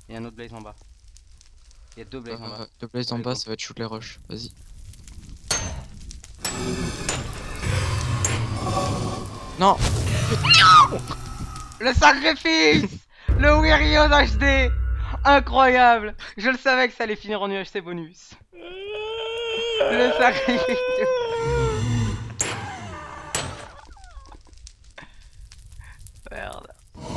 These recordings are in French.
Il y a un autre blaze en bas. Il y a deux blazes en bas. Deux blazes en Allez, bas, go. ça va être shoot les rush. Vas-y. Non. Le sacrifice. Le Weiryo HD. Incroyable. Je le savais que ça allait finir en UHC bonus. Le sacrifice. Merde.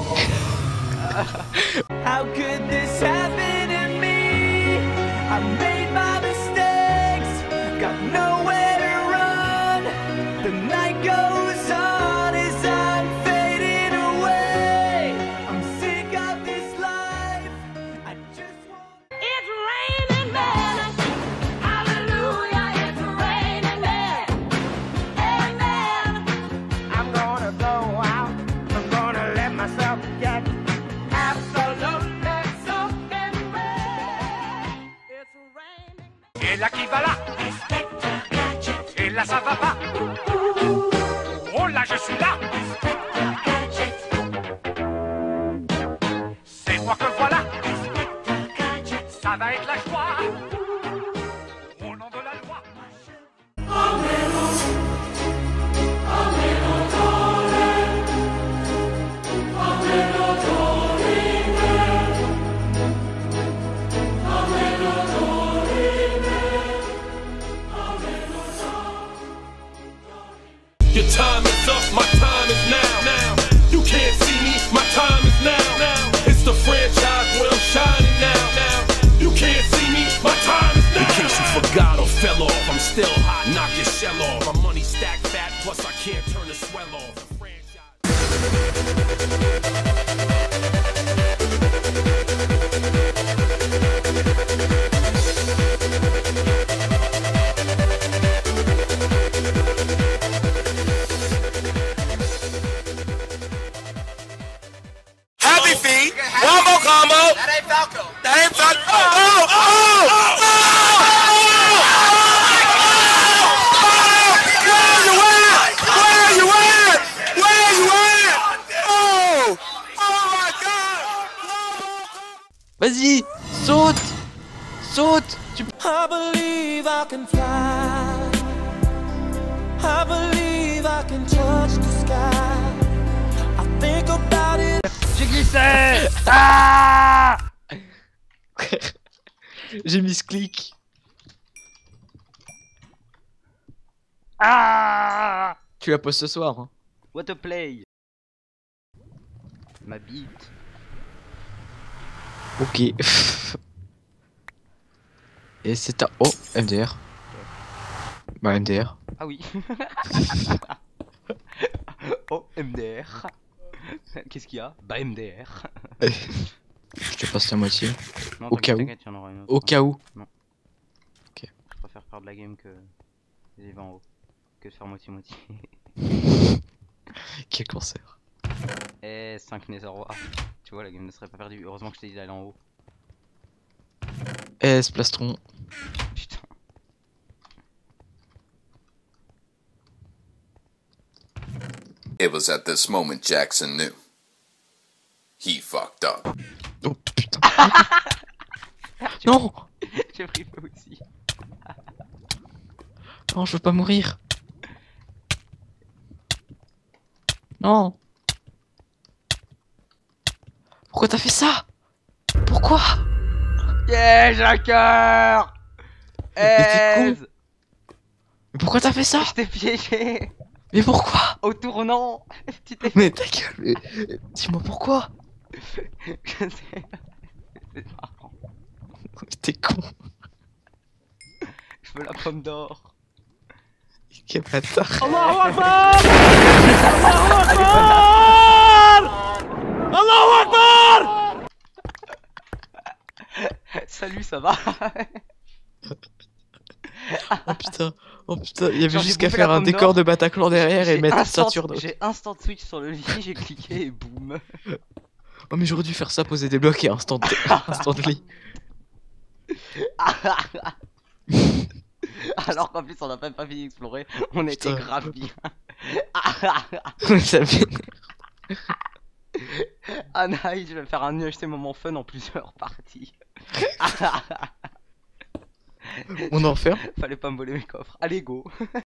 How could this happen to me? I made my mistakes, got nowhere to run. The night goes on as I'm fading away. I'm sick of this life. I just want. It's raining men. Hallelujah, it's raining men. Amen. I'm gonna go out. I'm gonna let myself get absolutely soaking wet. It's raining. Et là qui va là. Et là ça va pas. Oh là je suis là. C'est moi que voilà. Ça va être la joie. Au nom de la loi. Your time is up, my time is now. You can't see me, my time is now. It's the franchise where I'm shining now. You can't see me, my time is now. In case you forgot or fell off, I'm still hot, knock your shell off. My money stacked fat, plus I can't turn the swell off. The franchise. Happy feet. One more combo. That ain't Falco. That ain't Falco. Where you at? Where you at? Where you at? Oh! Oh my God! Vas-y, saute, saute. Tu... I believe I can fly. I believe I can touch the sky. I think about it. J'ai glissé. Ah. J'ai mis ce clic. Ah. Tu la poses ce soir. Hein. What a play. Ma bite. Ok. Et c'est à... Oh, MDR. Bah MDR. Ah oui. Oh, MDR. Qu'est-ce qu'il y a? Bah MDR. Je te passe la moitié. Non, Au cas où. t'inquiète, il y en aura une autre. Au cas où. Je préfère perdre la game que les en haut. Que de faire moitié-moitié. Quel cancer. Et 5 Nether Roi. Tu vois, la game ne serait pas perdue. Heureusement que je t'ai dit d'aller en haut. S plastron. Putain. It was at this moment Jackson knew. He fucked up. Oh putain. Non. J'ai pris feu aussi. Non, je veux pas mourir. Non. Pourquoi t'as fait ça? Pourquoi? Yeah, j'ai un cœur. t'es con. Aise. Mais pourquoi t'as fait ça? Je t'ai piégé. Mais pourquoi? Au tournant. Tu t'es... Mais ta gueule, mais... Dis-moi pourquoi? Je sais. C'est marrant. T'es con. Je veux la pomme d'or. Quel bâtard. Allahu Akbar! Allahu Akbar! Allahu Akbar! Salut, ça va? Oh putain, il y avait Genre, j'ai juste qu'à bouffé faire la un pomme décor d'or. de Bataclan derrière et J'ai mettre instant- ceinture de... J'ai instant switch sur le lit, j'ai cliqué et boum. Oh mais j'aurais dû faire ça, poser des blocs et instant lit. Alors qu'en plus on a même pas fini d'explorer, on était Putain. grave bien. Ça m'énerve. Ah nice, je vais faire un UHC moment fun en plusieurs parties. On en refait un? Fallait pas me voler mes coffres. Allez go.